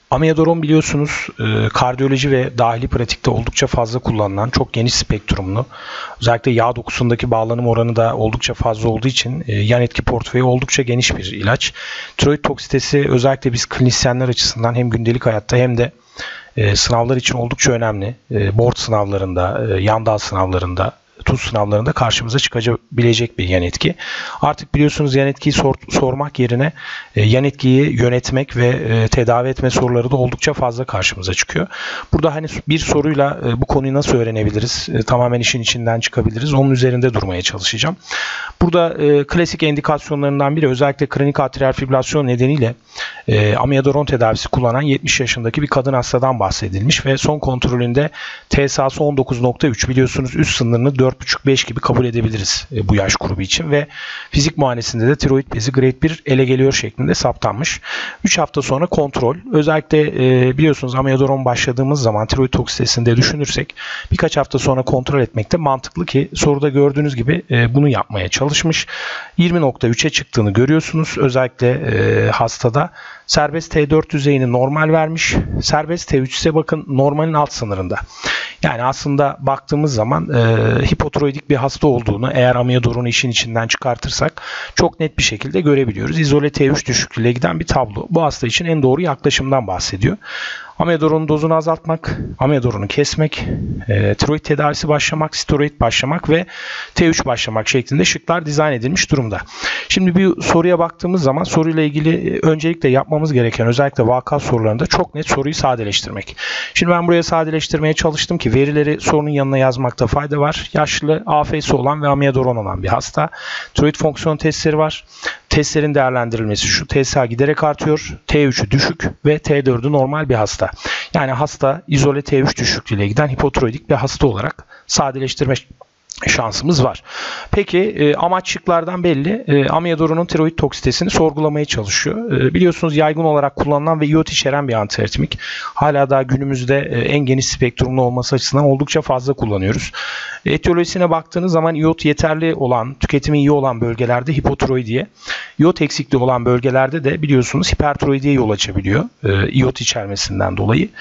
Amiodaron biliyorsunuz kardiyoloji ve dahili pratikte oldukça fazla kullanılan, çok geniş spektrumlu, özellikle yağ dokusundaki bağlanım oranı da oldukça fazla olduğu için yan etki portföyü oldukça geniş bir ilaç. Tiroid toksitesi özellikle biz klinisyenler açısından hem gündelik hayatta hem de sınavlar için oldukça önemli. Board sınavlarında, yan dal sınavlarında, tuz sınavlarında karşımıza çıkabilecek bir yan etki. Artık biliyorsunuz yan etkiyi sormak yerine yan etkiyi yönetmek ve tedavi etme soruları da oldukça fazla karşımıza çıkıyor. Burada hani bir soruyla bu konuyu nasıl öğrenebiliriz, tamamen işin içinden çıkabiliriz, onun üzerinde durmaya çalışacağım. Burada klasik indikasyonlarından biri özellikle kronik atriyal fibrilasyon nedeniyle amiodaron tedavisi kullanan 70 yaşındaki bir kadın hastadan bahsedilmiş ve son kontrolünde TSA'sı 19.3, biliyorsunuz üst sınırını 4.5-5 gibi kabul edebiliriz bu yaş grubu için ve fizik muayenesinde de tiroid bezi grade 1 ele geliyor şeklinde saptanmış. 3 hafta sonra kontrol. Özellikle biliyorsunuz amiodaron başladığımız zaman tiroid toksitesinde düşünürsek birkaç hafta sonra kontrol etmek de mantıklı ki soruda gördüğünüz gibi bunu yapmaya çalışmış. 20.3'e çıktığını görüyorsunuz. Özellikle hastada serbest T4 düzeyini normal vermiş. Serbest T3 ise bakın normalin alt sınırında. Yani aslında baktığımız zaman hipotiroidik bir hasta olduğunu eğer amiodaronu işin içinden çıkartırsak çok net bir şekilde görebiliyoruz. İzole T3 düşüklüğüyle giden bir tablo. Bu hasta için en doğru yaklaşımdan bahsediyor. Amiodaronun dozunu azaltmak, amiodaronu kesmek, tiroid tedavisi başlamak, steroid başlamak ve T3 başlamak şeklinde şıklar dizayn edilmiş durumda. Şimdi bir soruya baktığımız zaman soruyla ilgili öncelikle yapmamız gereken özellikle vaka sorularında çok net soruyu sadeleştirmek. Şimdi ben buraya sadeleştirmeye çalıştım ki verileri sorunun yanına yazmakta fayda var. Yaşlı, AF'si olan ve amiodaron olan bir hasta. Tiroid fonksiyon testleri var. Testlerin değerlendirilmesi şu: TSH giderek artıyor, T3'ü düşük ve T4'ü normal bir hasta. Yani hasta izole T3 düşüklüğüyle giden hipotiroidik bir hasta olarak sadeleştirme şansımız var. Peki amaç şıklardan belli. Amiodaronun tiroid toksitesini sorgulamaya çalışıyor. Biliyorsunuz yaygın olarak kullanılan ve iot içeren bir antiaritmik. Hala daha günümüzde en geniş spektrumlu olması açısından oldukça fazla kullanıyoruz. Etiyolojisine baktığınız zaman iot yeterli olan, tüketimi iyi olan bölgelerde hipotiroidiye, iot eksikliği olan bölgelerde de biliyorsunuz hipertiroidiye yol açabiliyor. İyot içermesinden dolayı.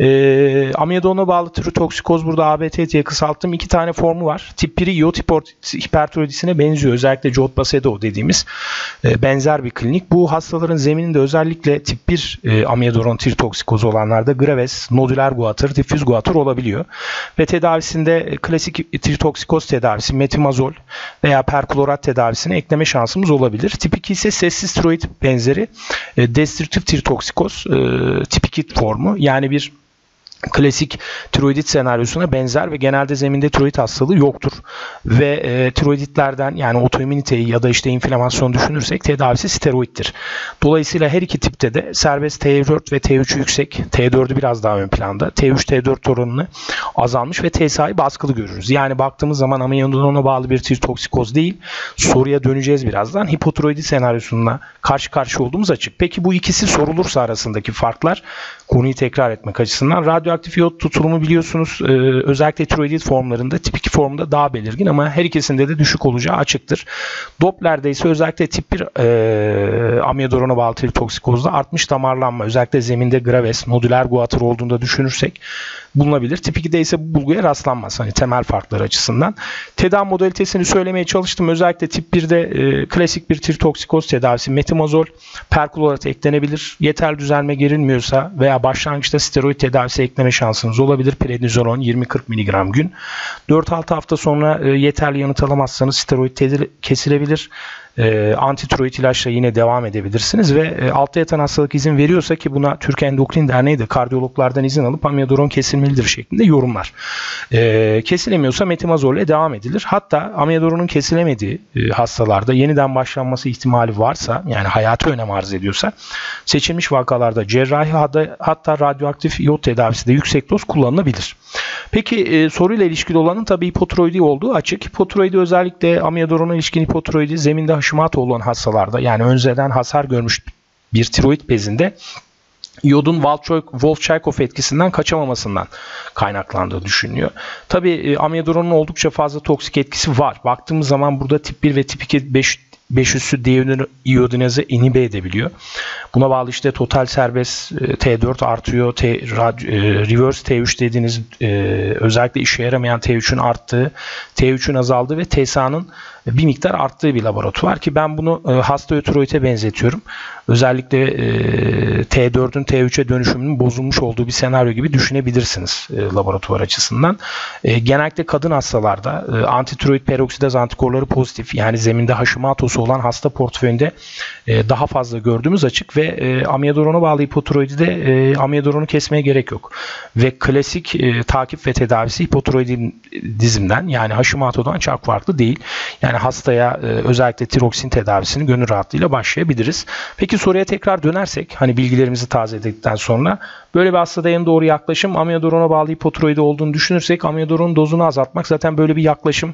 Amiodarona bağlı tirotoksikoz, burada ABT diye kısalttım. 2 tane formu var. Tip 1'i iot hipertiroidisine benziyor. Özellikle Jod-Basedow dediğimiz benzer bir klinik. Bu hastaların zemininde özellikle tip 1 amiodaron tirotoksikozu olanlarda graves, nodüler guatr, diffüz guatr olabiliyor. Ve tedavisinde klasik tirotoksikoz tedavisi, metimazol veya perklorat tedavisine ekleme şansımız olabilir. Tip 2 ise sessiz tiroid benzeri destrüktif tirotoksikoz tip 2 formu. Yani bir klasik tiroidit senaryosuna benzer ve genelde zeminde tiroid hastalığı yoktur. Ve tiroiditlerden, yani otoimmüniteyi ya da işte inflamasyon düşünürsek tedavisi steroiddir. Dolayısıyla her iki tipte de serbest T4 ve T3'ü yüksek, T4'ü biraz daha ön planda, T3-T4 oranını azalmış ve TSH'yı baskılı görürüz. Yani baktığımız zaman amiodarona bağlı bir tirotoksikoz değil, soruya döneceğiz birazdan, hipotiroidi senaryosuna karşı karşıya olduğumuz açık. Peki bu ikisi sorulursa arasındaki farklar, konuyu tekrar etmek açısından, radyoaktif iyot tutulumu biliyorsunuz özellikle tiroidit formlarında tip 2 formunda daha belirgin ama her ikisinde de düşük olacağı açıktır. Doppler'de ise özellikle tip 1 amiodarona bağlı tirotoksikozda artmış damarlanma, özellikle zeminde graves, nodüler guatr olduğunda düşünürsek bulunabilir. Tip 2'de ise bu bulguya rastlanmaz. Hani temel farkları açısından. Tedavi modalitesini söylemeye çalıştım. Özellikle tip 1'de klasik bir tirotoksikoz tedavisi metimazol, perklorat eklenebilir. Yeterli düzelme gerilmiyorsa veya başlangıçta steroid tedavisi ekleme şansınız olabilir. Prednizolon 20-40 mg gün. 4-6 hafta sonra yeterli yanıt alamazsanız steroid kesilebilir. Antitiroid ilaçla yine devam edebilirsiniz ve altta yatan hastalık izin veriyorsa, ki buna Türk Endokrin Derneği de kardiyologlardan izin alıp amiodaron kesilmelidir şeklinde yorumlar. Kesilemiyorsa metimazol ile devam edilir. Hatta amiodaronun kesilemediği hastalarda yeniden başlanması ihtimali varsa, yani hayati önem arz ediyorsa, seçilmiş vakalarda cerrahi hatta radyoaktif iyot tedavisi de yüksek doz kullanılabilir. Peki soruyla ilişkili olanın tabii hipotiroidi olduğu açık. Hipotiroidi özellikle amiodarona ilişkin hipotiroidi zeminde Hashimoto olan hastalarda, yani önceden hasar görmüş bir tiroid bezinde iyodun Wolff-Chaikoff etkisinden kaçamamasından kaynaklandığı düşünülüyor. Tabii amiodaronun oldukça fazla toksik etkisi var. Baktığımız zaman burada tip 1 ve tip 2 500'lü deiodinaze inhibe edebiliyor. Buna bağlı işte total serbest T4 artıyor. Reverse T3 dediğiniz özellikle işe yaramayan T3'ün arttığı, T3'ün azaldığı ve TSA'nın bir miktar arttığı bir laboratuvar ki ben bunu hasta tiroide benzetiyorum. Özellikle T4'ün T3'e dönüşümünün bozulmuş olduğu bir senaryo gibi düşünebilirsiniz laboratuvar açısından. Genellikle kadın hastalarda antitiroid peroksidaz antikorları pozitif, yani zeminde Hashimoto'su olan hasta portföyünde daha fazla gördüğümüz açık ve amiyodorona bağlı hipotiroidide amiyodoronu kesmeye gerek yok. Ve klasik takip ve tedavisi hipotiroidizmden, yani Hashimoto'dan çok farklı değil. Yani hastaya özellikle tiroksin tedavisini gönül rahatlığıyla başlayabiliriz. Peki soruya tekrar dönersek, hani bilgilerimizi tazeledikten sonra böyle bir hastada en doğru yaklaşım amiyodorona bağlı hipotiroidi olduğunu düşünürsek amiyodorunun dozunu azaltmak, zaten böyle bir yaklaşım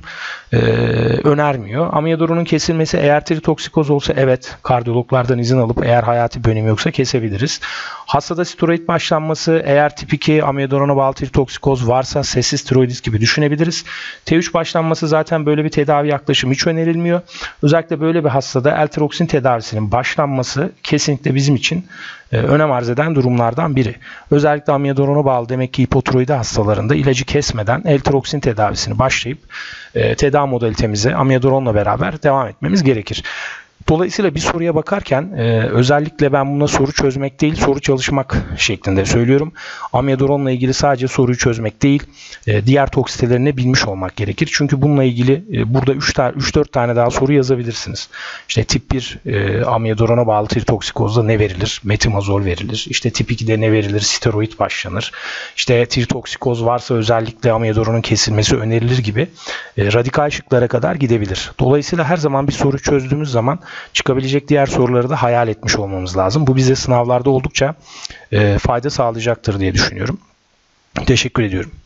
önermiyor. Amiyodorunun kesilmesi eğer tritoksikoz olsa evet kardiyologlardan izin alıp eğer hayati bir önemi yoksa kesebiliriz. Hastada steroid başlanması eğer tip 2 amiyodorona bağlı tritoksikoz varsa sessiz tiroidit gibi düşünebiliriz. T3 başlanması zaten böyle bir tedavi yaklaşımı hiç önerilmiyor. Özellikle böyle bir hastada L-tiroksin tedavisinin başlanması kesinlikle bizim için önem arz eden durumlardan biri. Özellikle amiyodorona bağlı demek ki hipotiroidi hastalarında ilacı kesmeden L-tiroksin tedavisini başlayıp tedavi modalitemize amiyodoronla beraber devam etmemiz gerekir. Dolayısıyla bir soruya bakarken özellikle ben buna soru çözmek değil, soru çalışmak şeklinde söylüyorum. Amiyodoronla ilgili sadece soruyu çözmek değil, diğer toksitelerini bilmiş olmak gerekir. Çünkü bununla ilgili burada 3-4 tane daha soru yazabilirsiniz. İşte tip 1 amiyodorona bağlı tritoksikozda ne verilir? Metimazol verilir. İşte tip 2'de ne verilir? Steroid başlanır. İşte tritoksikoz varsa özellikle amiyodoronun kesilmesi önerilir gibi radikal şıklara kadar gidebilir. Dolayısıyla her zaman bir soru çözdüğümüz zaman çıkabilecek diğer soruları da hayal etmiş olmamız lazım. Bu bize sınavlarda oldukça fayda sağlayacaktır diye düşünüyorum. Teşekkür ediyorum.